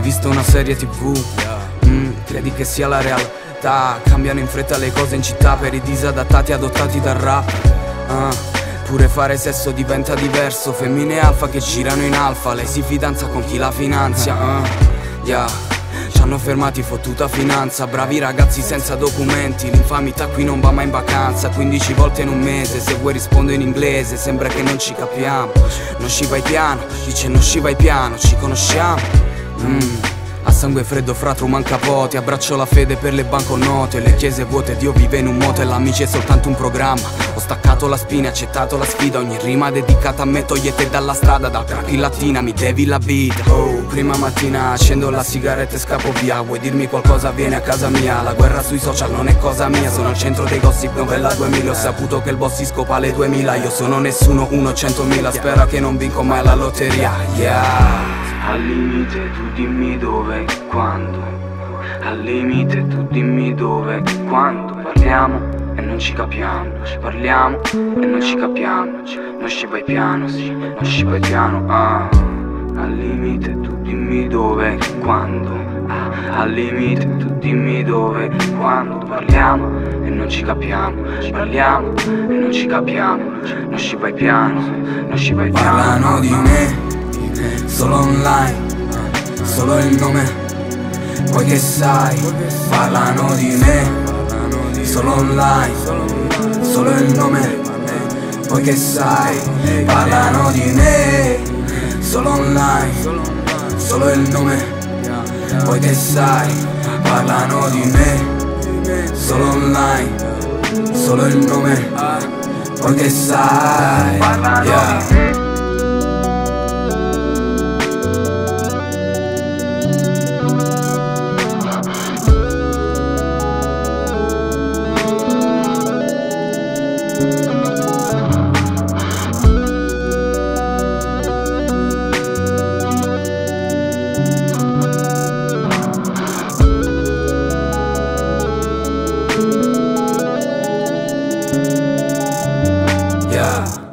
visto una serie TV? Credi che sia la realtà? Cambiano in fretta le cose in città per i disadattati adottati dal rap. Pure fare sesso diventa diverso. Femmine alfa che girano in alfa, lei si fidanza con chi la finanzia. Ci hanno fermati fottuta finanza. Bravi ragazzi senza documenti. L'infamità qui non va mai in vacanza. 15 volte in un mese. Se vuoi rispondo in inglese. Sembra che non ci capiamo. Non ci vai piano. Dice non ci vai piano. Ci conosciamo? A sangue freddo fra Truman Capote. Abbraccio la fede per le banconote. Le chiese vuote, Dio vive in un motel. L'amici è soltanto un programma. Ho staccato la spina, accettato la sfida. Ogni rima dedicata a me, togliete dalla strada. Dal crack in lattina, mi devi la vita. Prima mattina accendo la sigaretta e scappo via. Vuoi dirmi qualcosa? Vieni a casa mia. La guerra sui social non è cosa mia. Sono al centro dei gossip, novella 2000. Ho saputo che il boss si scopa alle 2000. Io sono nessuno, 100.000. Spero che non vinco mai la lotteria. Al limite tu dimmi dove e quando. Al limite tu dimmi dove e quando. Parliamo e non ci capiamo. Parliamo e non ci capiamo. Non ci vai piano, sì, non ci vai piano. Al limite tu dimmi dove e quando. Al limite tu dimmi dove e quando. Parliamo e non ci capiamo. Parliamo e non ci capiamo. Non ci vai piano, non ci vai piano. Parlano di me solo online, solo il nome, poi che sai. Parlano di me, solo online, solo il nome, poi che sai. Parlano di me, solo online, solo il nome, poi che sai. Parlano di me, solo online, solo il nome, poi che sai. Parlano di me. Yeah.